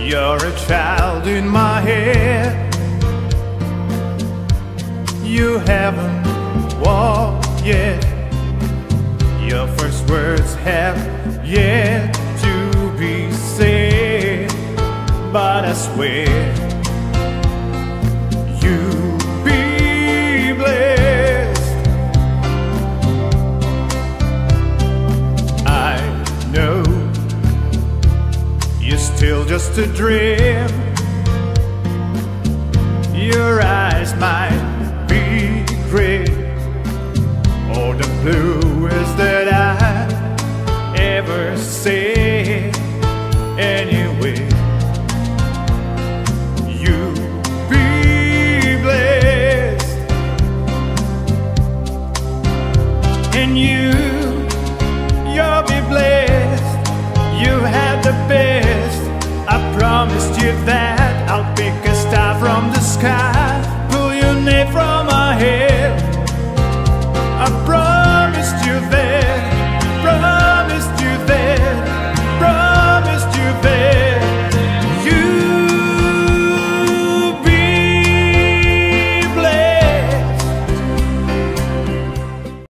You're a child in my head. You haven't walked yet. Your first words have yet to be said. But I swear you'll be blessed. I know you're still just a dream. Your eyes might be gray, or the bluest that I ever say. Anyway, you be blessed. And you'll be blessed. You had the best, I promised you that.